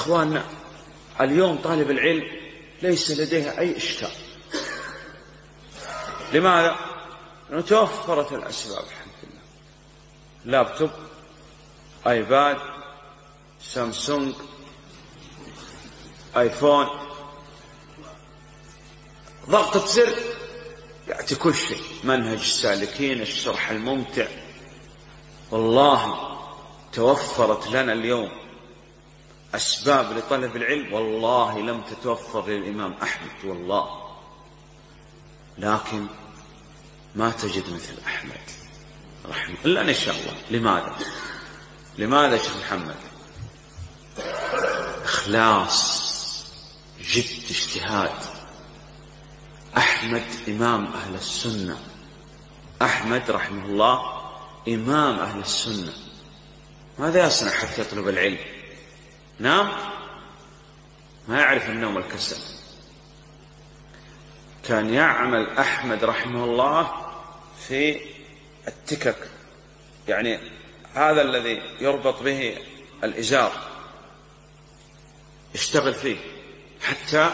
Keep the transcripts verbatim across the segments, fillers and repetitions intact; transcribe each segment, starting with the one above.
إخواننا اليوم طالب العلم ليس لديه أي إشكال. لماذا؟ لأنه توفرت الأسباب الحمد لله، لابتوب، آيباد، سامسونج، آيفون، ضغطة زر يأتي كل شيء، منهج السالكين، الشرح الممتع. والله توفرت لنا اليوم أسباب لطلب العلم والله لم تتوفر للإمام أحمد والله، لكن ما تجد مثل أحمد رحمه الله إن شاء الله. لماذا؟ لماذا شيخ محمد؟ إخلاص، جد، اجتهاد. أحمد إمام أهل السنة، أحمد رحمه الله إمام أهل السنة. ماذا يصنع حتى يطلب العلم؟ نام، ما يعرف النوم والكسل. كان يعمل أحمد رحمه الله في التكك، يعني هذا الذي يربط به الإزار يشتغل فيه حتى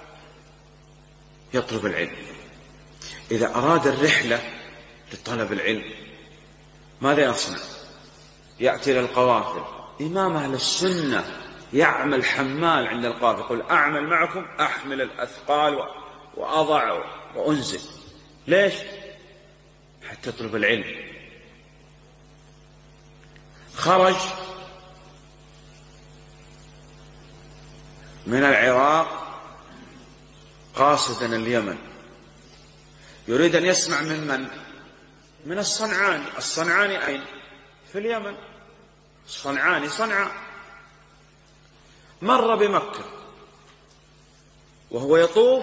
يطلب العلم. إذا أراد الرحلة لطلب العلم ماذا يصنع؟ يأتي للقوافل. إمام أهل السنة يعمل حمال عند القافل، يقول أعمل معكم، أحمل الأثقال وأضع وأنزل. ليش؟ حتى يطلب العلم. خرج من العراق قاصدا اليمن، يريد أن يسمع من من؟ من الصنعاني. الصنعاني أين؟ في اليمن. الصنعاني صنعاء. مر بمكة وهو يطوف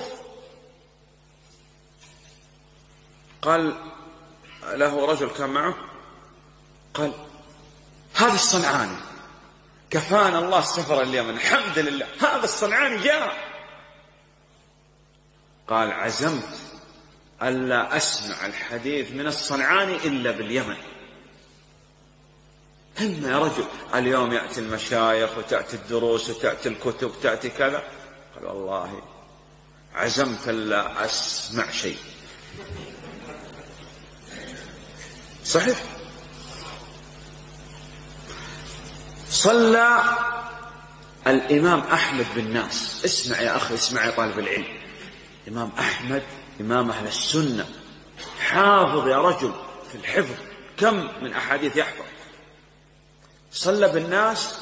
قال له رجل كان معه، قال هذا الصنعاني كفانا الله سفر اليمن، الحمد لله هذا الصنعاني جاء. قال عزمت ألا أسمع الحديث من الصنعاني إلا باليمن. هم يا رجل، اليوم يأتي المشايخ وتأتي الدروس وتأتي الكتب وتأتي كذا. قال والله عزمت ألا أسمع شيء. صحيح. صلى الإمام أحمد بالناس. اسمع يا أخي، اسمع يا طالب العلم. إمام أحمد إمام أهل السنة، حافظ يا رجل في الحفظ، كم من أحاديث يحفظ. صلى بالناس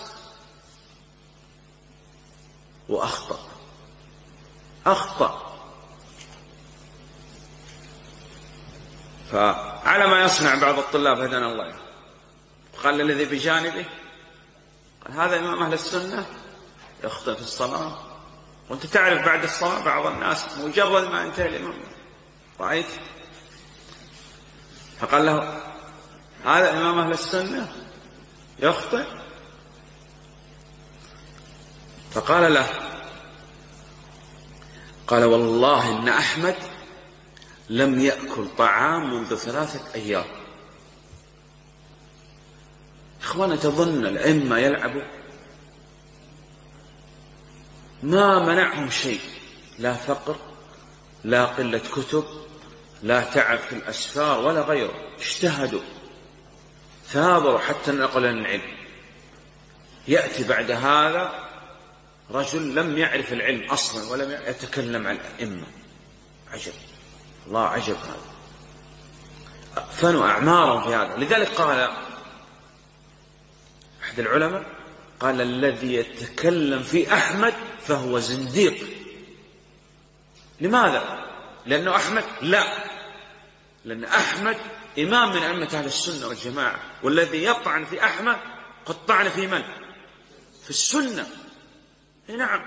وأخطأ أخطأ فعلى ما يصنع بعض الطلاب هدانا الله، قال الذي بجانبه، قال هذا إمام أهل السنة يخطئ في الصلاة، وأنت تعرف بعد الصلاة بعض الناس مجرد ما انتهى الإمام رأيت. فقال له هذا إمام أهل السنة يخطئ. فقال له، قال والله إن أحمد لم يأكل طعام منذ ثلاثة أيام. إخوانا تظن الأئمة يلعبوا؟ ما منعهم شيء، لا فقر، لا قلة كتب، لا تعب في الأسفار ولا غيره. اجتهدوا ثابروا حتى نقل العلم. يأتي بعد هذا رجل لم يعرف العلم أصلا ولم يتكلم عن الأئمة. عجب، الله عجب. هذا فنوا أعمارهم في هذا. لذلك قال أحد العلماء، قال الذي يتكلم في أحمد فهو زنديق. لماذا؟ لأنه أحمد؟ لا، لأن أحمد إمام من أئمة أهل السنة والجماعة، والذي يطعن في أحمد قد طعن في من؟ في السنة. نعم،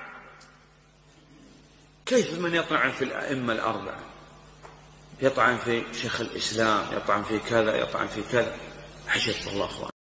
كيف من يطعن في الأئمة الأربعة؟ يطعن في شيخ الإسلام، يطعن في كذا، يطعن في كذا. عجب والله أخوان.